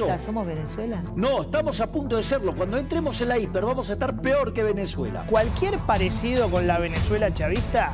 esto? ¿Ya somos Venezuela? No, estamos a punto de serlo. Cuando entremos en la hiper vamos a estar peor que Venezuela. Cualquier parecido con la Venezuela chavista,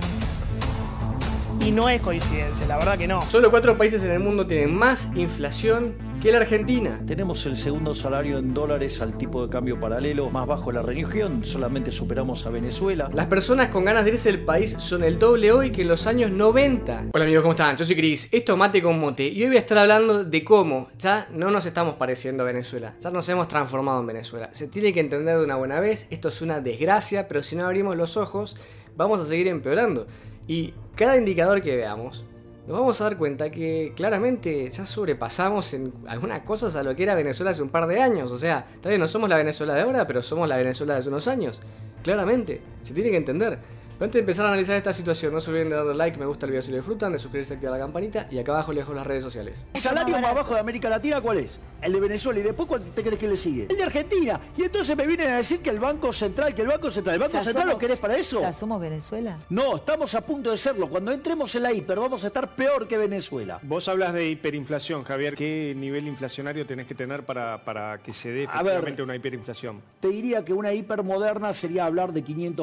y no es coincidencia, la verdad que no. Solo 4 países en el mundo tienen más inflación que la Argentina. Tenemos el segundo salario en dólares al tipo de cambio paralelo más bajo de la región. Solamente superamos a Venezuela. Las personas con ganas de irse del país son el doble hoy que en los años 90. Hola amigos, ¿cómo están? Yo soy Cris, esto es Mate con Mote y hoy voy a estar hablando de cómo ya no nos estamos pareciendo a Venezuela. Ya nos hemos transformado en Venezuela. Se tiene que entender de una buena vez, esto es una desgracia, pero si no abrimos los ojos vamos a seguir empeorando. Y cada indicador que veamos, nos vamos a dar cuenta que claramente ya sobrepasamos en algunas cosas a lo que era Venezuela hace un par de años. O sea, está bien, no somos la Venezuela de ahora, pero somos la Venezuela de hace unos años. Claramente, se tiene que entender. Pero antes de empezar a analizar esta situación, no se olviden de darle like, me gusta el video si lo disfrutan, de suscribirse y activar la campanita, y acá abajo les dejo las redes sociales. ¿El salario más bajo de América Latina cuál es? El de Venezuela. ¿Y después cuál te crees que le sigue? El de Argentina. Y entonces me vienen a decir que el Banco Central, ¿el Banco Central lo querés para eso? ¿Ya somos Venezuela? No, estamos a punto de serlo. Cuando entremos en la hiper vamos a estar peor que Venezuela. Vos hablas de hiperinflación, Javier. ¿Qué nivel inflacionario tenés que tener para que se dé efectivamente una hiperinflación? Te diría que una hiper moderna sería hablar de 500%,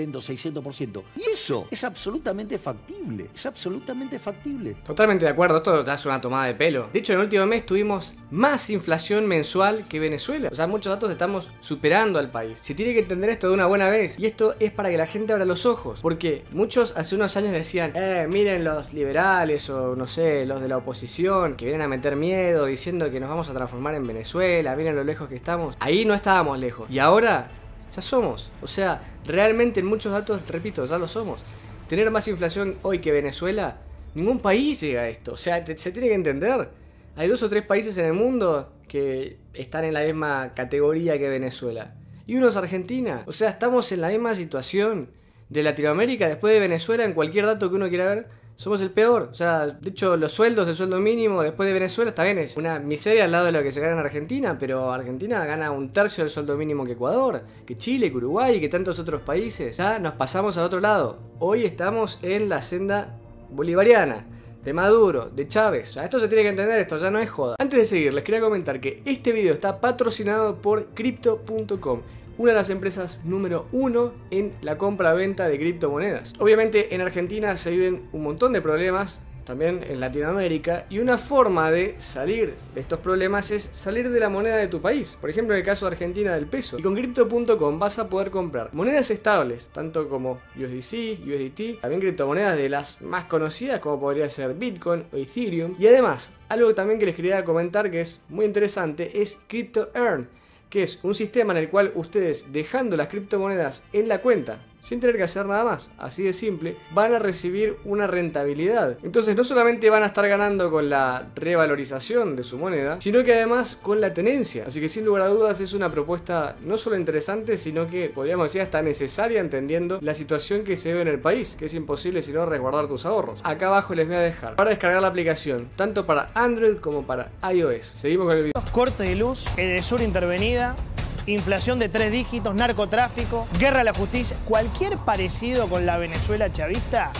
600%. Y eso es absolutamente factible. Es absolutamente factible. Totalmente de acuerdo, esto ya es una tomada de pelo. De hecho, en el último mes tuvimos más inflación mensual que Venezuela. O sea, muchos datos estamos superando al país. Se tiene que entender esto de una buena vez. Y esto es para que la gente abra los ojos. Porque muchos hace unos años decían, miren los liberales o no sé, los de la oposición, que vienen a meter miedo diciendo que nos vamos a transformar en Venezuela, miren lo lejos que estamos. Ahí no estábamos lejos. Y ahora ya somos. O sea, realmente en muchos datos, repito, ya lo somos. Tener más inflación hoy que Venezuela, ningún país llega a esto. O sea, se tiene que entender. Hay 2 o 3 países en el mundo que están en la misma categoría que Venezuela. Y uno es Argentina. O sea, estamos en la misma situación de Latinoamérica. Después de Venezuela, en cualquier dato que uno quiera ver, somos el peor. O sea, de hecho, los sueldos, el sueldo mínimo después de Venezuela, está bien, es una miseria al lado de lo que se gana en Argentina, pero Argentina gana 1/3 del sueldo mínimo que Ecuador, que Chile, que Uruguay, que tantos otros países. Ya nos pasamos al otro lado. Hoy estamos en la senda bolivariana, de Maduro, de Chávez. O sea, esto se tiene que entender, esto ya no es joda. Antes de seguir, les quería comentar que este video está patrocinado por Crypto.com, una de las empresas número 1 en la compra-venta de criptomonedas. Obviamente en Argentina se viven un montón de problemas, también en Latinoamérica, y una forma de salir de estos problemas es salir de la moneda de tu país. Por ejemplo, en el caso de Argentina, del peso. Y con Crypto.com vas a poder comprar monedas estables, tanto como USDC, USDT, también criptomonedas de las más conocidas como podría ser Bitcoin o Ethereum. Y además, algo también que les quería comentar que es muy interesante es CryptoEarn, que es un sistema en el cual ustedes, dejando las criptomonedas en la cuenta, sin tener que hacer nada más, así de simple, van a recibir una rentabilidad. Entonces no solamente van a estar ganando con la revalorización de su moneda, sino que además con la tenencia. Así que sin lugar a dudas es una propuesta no solo interesante, sino que podríamos decir hasta necesaria, entendiendo la situación que se vive en el país, que es imposible sino resguardar tus ahorros. Acá abajo les voy a dejar para descargar la aplicación, tanto para Android como para iOS. Seguimos con el video. Corte de luz, Edesur intervenida, inflación de 3 dígitos, narcotráfico, guerra a la justicia. Cualquier parecido con la Venezuela chavista,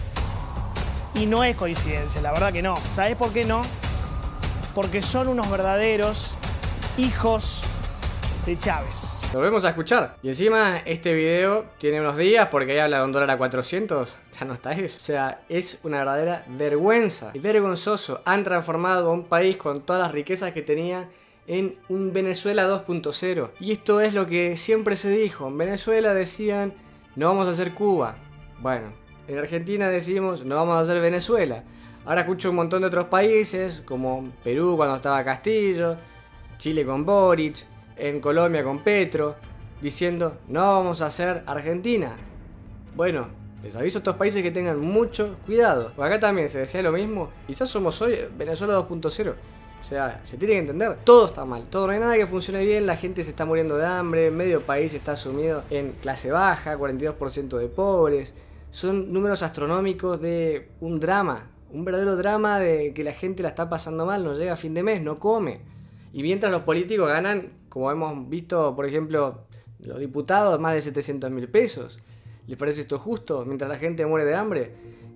y no es coincidencia, la verdad que no. ¿Sabés por qué no? Porque son unos verdaderos hijos de Chávez. Volvemos a escuchar. Y encima este video tiene unos días porque ahí habla de $1 a 400. Ya no está eso. O sea, es una verdadera vergüenza. Y vergonzoso. Han transformado a un país con todas las riquezas que tenía en un Venezuela 2.0. Y esto es lo que siempre se dijo. En Venezuela decían, no vamos a hacer Cuba. Bueno, en Argentina decimos, no vamos a hacer Venezuela. Ahora escucho un montón de otros países, como Perú cuando estaba Castillo, Chile con Boric, en Colombia con Petro, diciendo, no vamos a hacer Argentina. Bueno, les aviso a estos países que tengan mucho cuidado. Porque acá también se decía lo mismo, y ya somos hoy Venezuela 2.0. O sea, se tiene que entender, todo está mal, todo, no hay nada que funcione bien, la gente se está muriendo de hambre, medio país está sumido en clase baja, 42% de pobres. Son números astronómicos de un drama, un verdadero drama de que la gente la está pasando mal, no llega a fin de mes, no come. Y mientras los políticos ganan, como hemos visto, por ejemplo, los diputados, más de 700.000 pesos. ¿Les parece esto justo? Mientras la gente muere de hambre.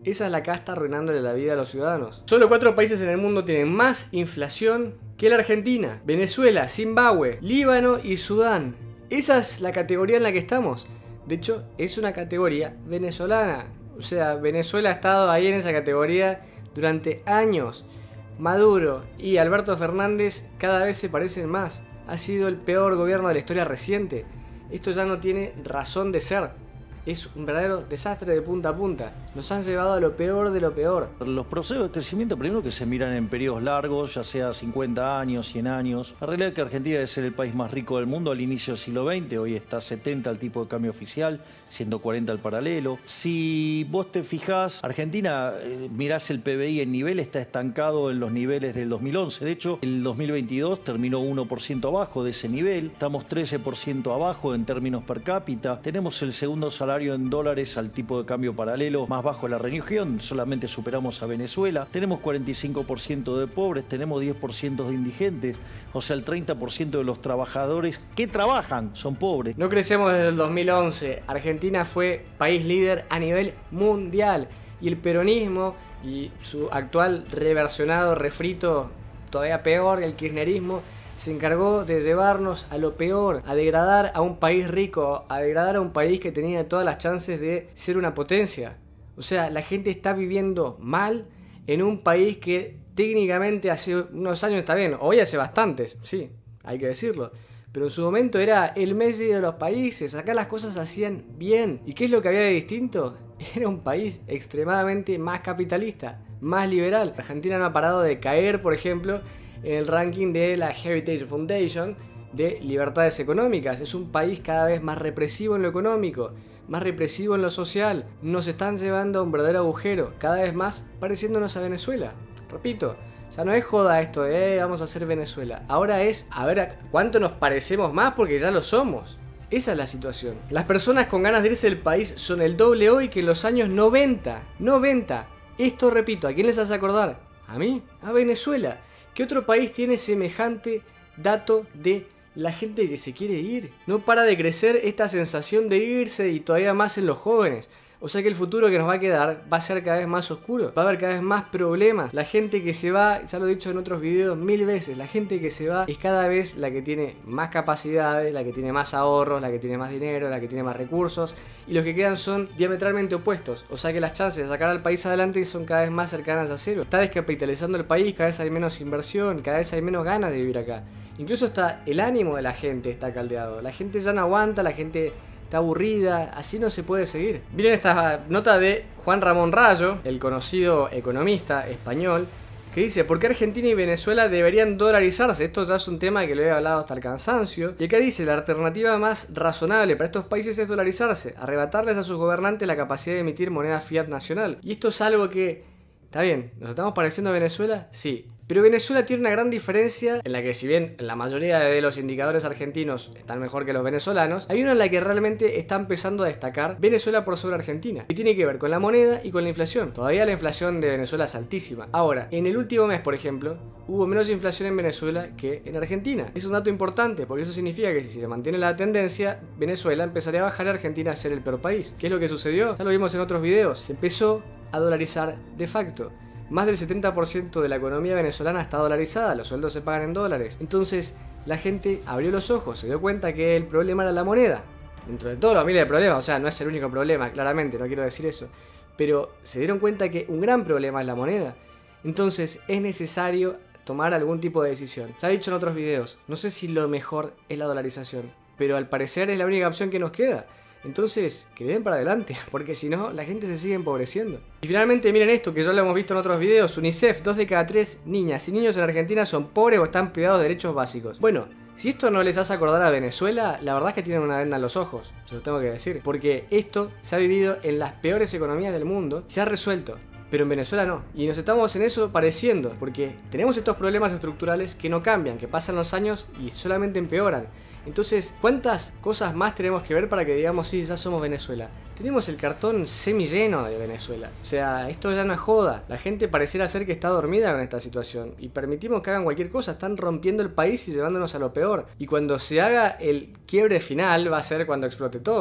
Esa es la casta arruinándole la vida a los ciudadanos. Solo 4 países en el mundo tienen más inflación que la Argentina: Venezuela, Zimbabue, Líbano y Sudán. Esa es la categoría en la que estamos. De hecho, es una categoría venezolana. O sea, Venezuela ha estado ahí en esa categoría durante años. Maduro y Alberto Fernández cada vez se parecen más. Ha sido el peor gobierno de la historia reciente. Esto ya no tiene razón de ser. Es un verdadero desastre de punta a punta. Nos han llevado a lo peor de lo peor. Los procesos de crecimiento, primero que se miran en periodos largos, ya sea 50 años, 100 años. La realidad es que Argentina debe ser el país más rico del mundo al inicio del siglo XX. Hoy está 70 el tipo de cambio oficial, 140 el paralelo. Si vos te fijás, Argentina, mirás el PBI en nivel, está estancado en los niveles del 2011. De hecho, el 2022 terminó 1% abajo de ese nivel. Estamos 13% abajo en términos per cápita. Tenemos el segundo salario en dólares al tipo de cambio paralelo más bajo de la región, solamente superamos a Venezuela. Tenemos 45% de pobres, tenemos 10% de indigentes, o sea, el 30% de los trabajadores que trabajan son pobres. No crecemos desde el 2011. Argentina fue país líder a nivel mundial y el peronismo y su actual reversionado, refrito, todavía peor, el kirchnerismo, se encargó de llevarnos a lo peor, a degradar a un país rico, a degradar a un país que tenía todas las chances de ser una potencia. O sea, la gente está viviendo mal en un país que técnicamente hace unos años está bien, hoy hace bastantes, sí, hay que decirlo. Pero en su momento era el Messi de los países, acá las cosas se hacían bien. ¿Y qué es lo que había de distinto? Era un país extremadamente más capitalista, más liberal. Argentina no ha parado de caer, por ejemplo, en el ranking de la Heritage Foundation de libertades económicas. Es un país cada vez más represivo en lo económico, más represivo en lo social. Nos están llevando a un verdadero agujero, cada vez más pareciéndonos a Venezuela. Repito, ya no es joda esto de vamos a hacer Venezuela. Ahora es a ver a cuánto nos parecemos más, porque ya lo somos. Esa es la situación. Las personas con ganas de irse del país son el doble hoy que en los años 90. 90. Esto, repito, ¿a quién les hace acordar? ¿A mí? A Venezuela. ¿Qué otro país tiene semejante dato de la gente que se quiere ir? No para de crecer esta sensación de irse, y todavía más en los jóvenes. O sea que el futuro que nos va a quedar va a ser cada vez más oscuro. Va a haber cada vez más problemas. La gente que se va, ya lo he dicho en otros videos 1000 veces, la gente que se va es cada vez la que tiene más capacidades, la que tiene más ahorros, la que tiene más dinero, la que tiene más recursos. Y los que quedan son diametralmente opuestos. O sea que las chances de sacar al país adelante son cada vez más cercanas a cero. Está descapitalizando el país, cada vez hay menos inversión, cada vez hay menos ganas de vivir acá. Incluso hasta el ánimo de la gente está caldeado. La gente ya no aguanta, la gente está aburrida, así no se puede seguir. Miren esta nota de Juan Ramón Rayo, el conocido economista español, que dice: ¿por qué Argentina y Venezuela deberían dolarizarse? Esto ya es un tema que lo he hablado hasta el cansancio. Y acá dice: la alternativa más razonable para estos países es dolarizarse, arrebatarles a sus gobernantes la capacidad de emitir moneda fiat nacional. Y esto es algo que, está bien, ¿nos estamos pareciendo a Venezuela? Sí. Pero Venezuela tiene una gran diferencia en la que, si bien la mayoría de los indicadores argentinos están mejor que los venezolanos, hay una en la que realmente está empezando a destacar Venezuela por sobre Argentina, y tiene que ver con la moneda y con la inflación. Todavía la inflación de Venezuela es altísima. Ahora, en el último mes, por ejemplo, hubo menos inflación en Venezuela que en Argentina. Es un dato importante, porque eso significa que si se mantiene la tendencia, Venezuela empezaría a bajar y Argentina a ser el peor país. ¿Qué es lo que sucedió? Ya lo vimos en otros videos. Se empezó a dolarizar de facto. Más del 70% de la economía venezolana está dolarizada, los sueldos se pagan en dólares. Entonces la gente abrió los ojos, se dio cuenta que el problema era la moneda. Dentro de todos los miles de problemas, o sea, no es el único problema, claramente, no quiero decir eso. Pero se dieron cuenta que un gran problema es la moneda. Entonces es necesario tomar algún tipo de decisión. Se ha dicho en otros videos, no sé si lo mejor es la dolarización, pero al parecer es la única opción que nos queda. Entonces, que le den para adelante, porque si no, la gente se sigue empobreciendo. Y finalmente, miren esto, que ya lo hemos visto en otros videos. UNICEF: 2 de cada 3 niñas y niños en Argentina son pobres o están privados de derechos básicos. Bueno, si esto no les hace acordar a Venezuela, la verdad es que tienen una venda en los ojos, se lo tengo que decir. Porque esto se ha vivido en las peores economías del mundo, se ha resuelto. Pero en Venezuela no. Y nos estamos en eso pareciendo, porque tenemos estos problemas estructurales que no cambian, que pasan los años y solamente empeoran. Entonces, ¿cuántas cosas más tenemos que ver para que digamos, sí, ya somos Venezuela? Tenemos el cartón semilleno de Venezuela. O sea, esto ya no es joda. La gente pareciera ser que está dormida con esta situación. Y permitimos que hagan cualquier cosa. Están rompiendo el país y llevándonos a lo peor. Y cuando se haga el quiebre final, va a ser cuando explote todo.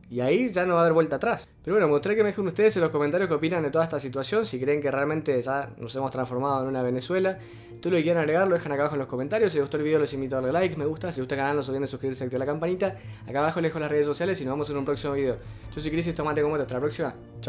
Y ahí ya no va a haber vuelta atrás. Pero bueno, me gustaría que me dejen ustedes en los comentarios qué opinan de toda esta situación, si creen que realmente ya nos hemos transformado en una Venezuela. Todo lo que quieran agregar lo dejan acá abajo en los comentarios. Si les gustó el video los invito a darle like, me gusta. Si les gusta el canal no se olviden de suscribirse y activar la campanita. Acá abajo les dejo las redes sociales y nos vemos en un próximo video. Yo soy Chris y esto es Mate con Mate. Hasta la próxima. Chau.